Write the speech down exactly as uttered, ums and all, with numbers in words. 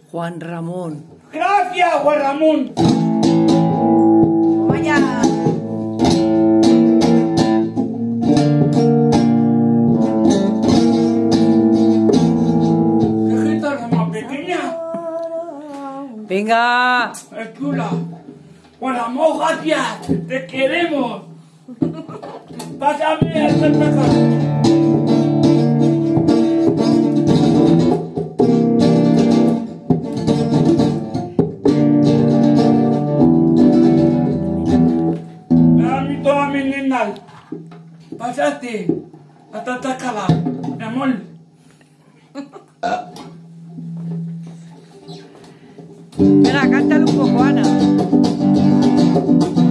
Juan Ramón. Gracias, Juan Ramón. Vaya. ¿Qué guitarra más pequeña? Venga. Es chula. Juan Ramón, gracias. Te queremos. Pásame el espectáculo. Toda mi linda, pasaste hasta Tacala, mi amor. Espera, cántale un poco, Ana.